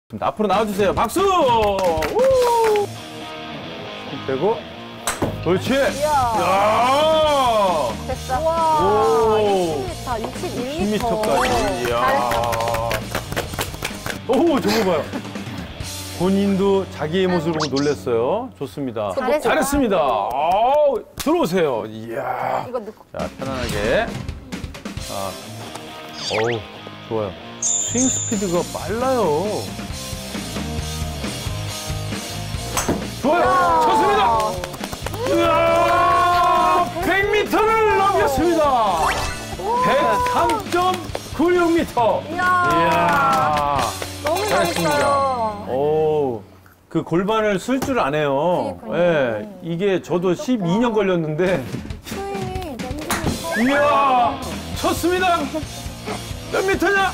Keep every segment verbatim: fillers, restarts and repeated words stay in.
앞으로 나와주세요. 박수! 우! 힘 빼고. 그렇지. 이야. 됐어. 와, 오. 육십 미터, 육십일 십 미터. 미터까지. 이야. 잘했어. 오, 저거 봐요. 본인도 자기의 모습을 보고 놀랐어요. 좋습니다. 잘했어. 잘했습니다. 아우, 들어오세요. 이야. 이거 넣고. 자, 편안하게. 아, 어우, 좋아요. 스윙 스피드가 빨라요. 좋아요. 쳤습니다. 이야, 백 미터를 넘겼습니다. 백삼 점 구육 미터. 이야. 이야. 너무 잘했습니다. 잘했어요. 오, 그 골반을 쓸 줄 아네요. 그러니까요. 예, 이게 저도 십이 년 걸렸는데. 스윙이 너무 이야, 쳤습니다. 몇 미터냐?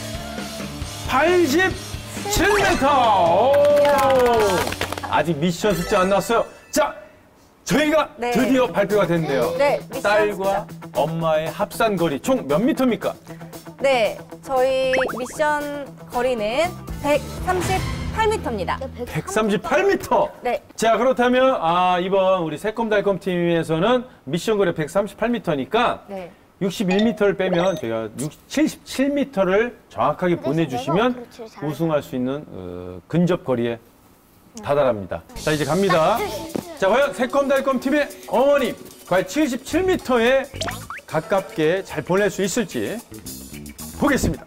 팔십칠 미터. 오. 아직 미션 숫자 안 났어요. 자, 저희가 네. 드디어 발표가 됐네요. 네, 미션 딸과 엄마의 합산 거리 총 몇 미터입니까? 네, 저희 미션 거리는 백삼십팔 미터입니다. 백삼십팔 미터. 네. 자, 그렇다면 아, 이번 우리 새콤달콤 팀에서는 미션 거리 백삼십팔 미터니까 네. 육십일 미터를 빼면 저희가 칠십칠 미터를 정확하게 보내주시면 우승할 수 있는 어, 근접 거리에 다다릅니다. 자, 이제 갑니다. 자, 과연 새콤달콤 팀의 어머님, 과연 칠십칠 미터에 가깝게 잘 보낼 수 있을지 보겠습니다.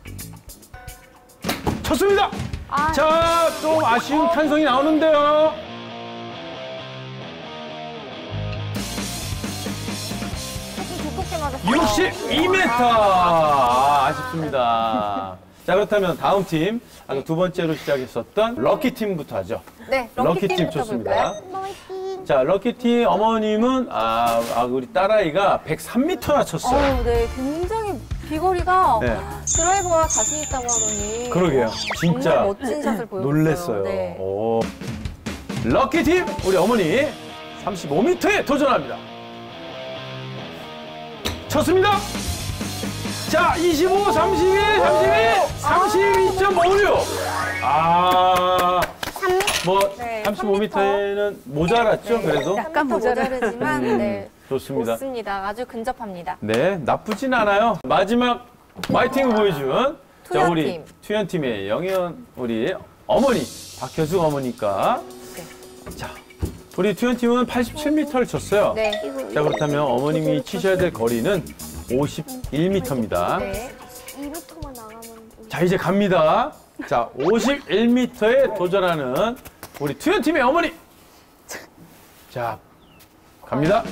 쳤습니다. 아. 자, 좀 아쉬운 탄성이 나오는데요. 조금 두껍게 맞았어요. 육십이 미터. 아, 아쉽습니다. 자, 그렇다면 다음 팀, 아까 두 번째로 시작했었던 럭키 팀부터 하죠. 네, 럭키 럭키 팀 팀부터 좋습니다. 볼까요? 자, 럭키팀 어머님은 아, 아, 우리 딸아이가 백삼 미터나 쳤어요. 어, 네, 굉장히 비거리가 네. 드라이버가 자신 있다고 하더니 그러게요. 진짜 정말 멋진 샷을 보여줬어요. 놀랬어요. 네. 오. 럭키팀 우리 어머니 삼십오 미터에 도전합니다. 쳤습니다. 자, 이십오, 삼십일, 삼십이, 삼십이 점 오육. 아, 뭐 네, 삼십오 미터에는 모자랐죠, 네, 그래도? 약간 모자르지만 음, 네, 좋습니다. 좋습니다. 아주 근접합니다. 네, 나쁘진 않아요. 마지막 파이팅을 보여준 자, 우리 투현팀. 투현팀의 영현 우리 어머니 박효숙 어머니까 네. 자, 우리 투현팀은 팔십칠 미터를 쳤어요. 네. 자, 그렇다면 어머님이 치셔야 될 거리는 오십일 미터입니다. 네. 이 미터만 나가면 자, 이제 갑니다. 자, 오십일 미터에 도전하는 우리 투현팀의 어머니. 자, 갑니다.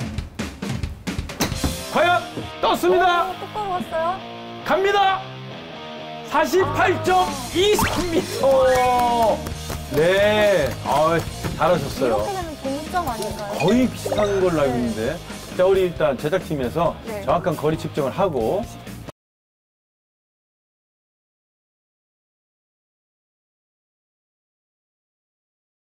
과연 떴습니다. 어, 똑바로 왔어요. 갑니다. 사십팔 점 이삼 미터. 네, 아, 잘하셨어요. 이렇게 되면 동점 아닌가요? 거의 비슷한 걸로 알고 있는데. 자, 우리 일단 제작팀에서 네. 정확한 거리 측정을 하고